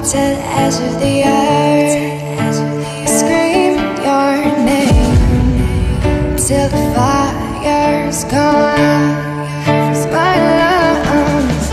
to the edge of the earth, scream your name till the fire's gone. Freeze my lungs,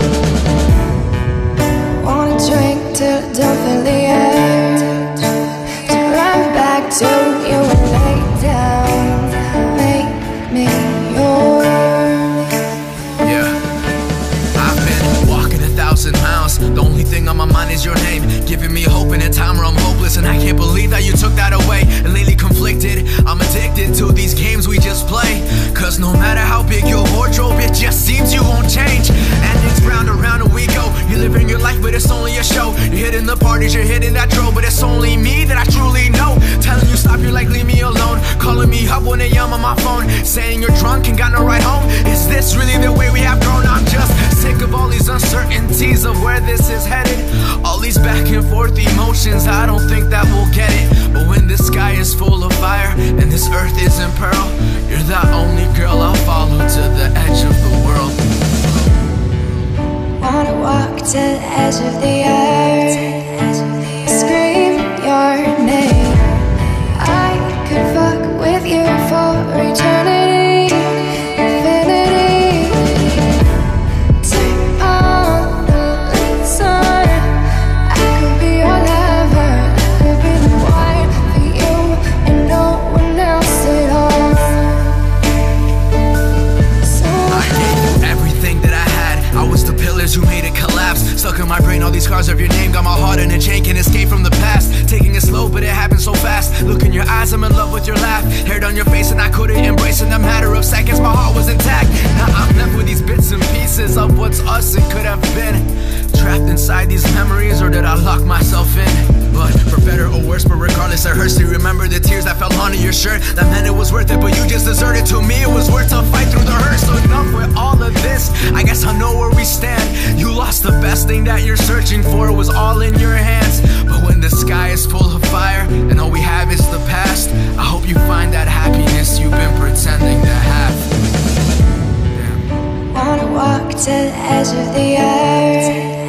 wanna drink till I don't feel the urge to run back to you and lay down. Make me yours. Yeah, I've been walking 1,000 miles. The only thing on my mind is your name, giving me hope in a time where I'm hopeless. And I can't believe that you took that away. And lately conflicted, I'm addicted to these games we just play. Cause no matter how big your wardrobe, it just seems you won't change. And it's round and round and we go. You're living your life, but it's only a show. You're hitting the parties, you're hitting that drove, but it's only me that I truly know. Telling you stop, you're like leave me alone. Calling me up when I'm on my phone, saying you're drunk and got no ride home. Is this really the way we have grown? I'm just sick of all these uncertainties of where this is headed. All these back and forth emotions, I don't think that we'll get it. But when the sky is full of fire and this earth is in peril, you're the only girl I'll follow to the edge of the world. Wanna walk to the edge of the earth, scream your name. I could fuck with you for eternity, infinity. Turn on the lights on. I could be your lover, I could be the one for you and no one else at all. So I gave you everything that I had. I was the pillars who made it collapse. Stuck in my brain, all these scars of your name. Got my heart in a chain, can't escape from the past. Taking it slow, but it happened so fast. Look in your eyes, I'm in love with your laugh. Hair down your face and I couldn't embrace. In a matter of seconds, my heart was intact. Now I'm left with these bits and pieces of what's us and could have been. Trapped inside these memories, or did I lock myself in? But for better or worse, but regardless it hurts to remember the tears that fell onto your shirt. That meant it was worth it, but you just deserted. To me it was worth to fight through the hurt. So enough with all of this, I guess I know where we stand. You lost the best thing that you're searching for, it was all in your hands. But when the sky is full of fire and all we have is the past, I hope you find that happiness you've been pretending to have. wanna walk to the edge of the earth,